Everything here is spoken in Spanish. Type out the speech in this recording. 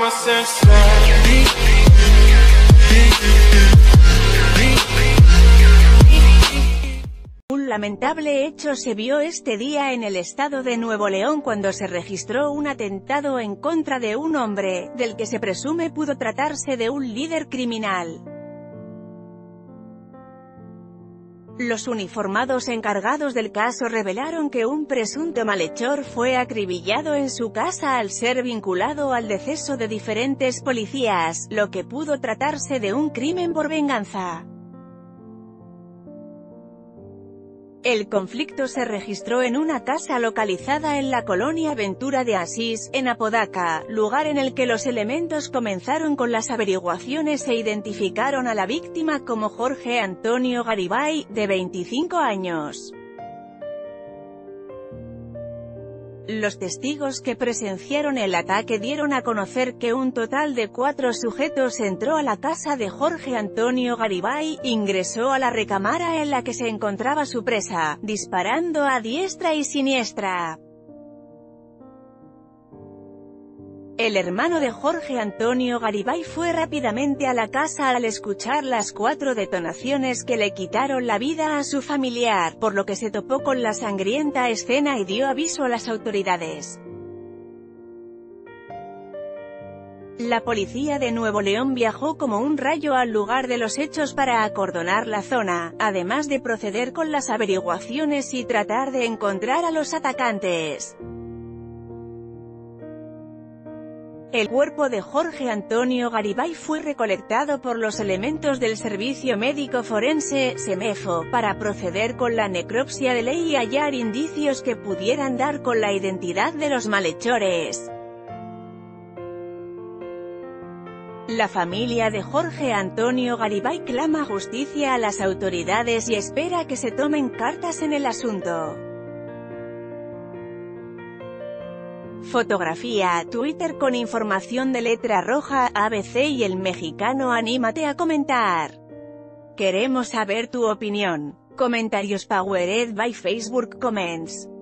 Un lamentable hecho se vio este día en el estado de Nuevo León cuando se registró un atentado en contra de un hombre, del que se presume pudo tratarse de un líder criminal. Los uniformados encargados del caso revelaron que un presunto malhechor fue acribillado en su casa al ser vinculado al deceso de diferentes policías, lo que pudo tratarse de un crimen por venganza. El conflicto se registró en una casa localizada en la colonia Ventura de Asís, en Apodaca, lugar en el que los elementos comenzaron con las averiguaciones e identificaron a la víctima como Jorge Antonio Garibay, de 25 años. Los testigos que presenciaron el ataque dieron a conocer que un total de 4 sujetos entró a la casa de Jorge Antonio Garibay, ingresó a la recámara en la que se encontraba su presa, disparando a diestra y siniestra. El hermano de Jorge Antonio Garibay fue rápidamente a la casa al escuchar las 4 detonaciones que le quitaron la vida a su familiar, por lo que se topó con la sangrienta escena y dio aviso a las autoridades. La policía de Nuevo León viajó como un rayo al lugar de los hechos para acordonar la zona, además de proceder con las averiguaciones y tratar de encontrar a los atacantes. El cuerpo de Jorge Antonio Garibay fue recolectado por los elementos del Servicio Médico Forense, SEMEFO, para proceder con la necropsia de ley y hallar indicios que pudieran dar con la identidad de los malhechores. La familia de Jorge Antonio Garibay clama justicia a las autoridades y espera que se tomen cartas en el asunto. Fotografía, Twitter con información de letra roja, ABC y El Mexicano. Anímate a comentar. Queremos saber tu opinión. Comentarios powered by Facebook Comments.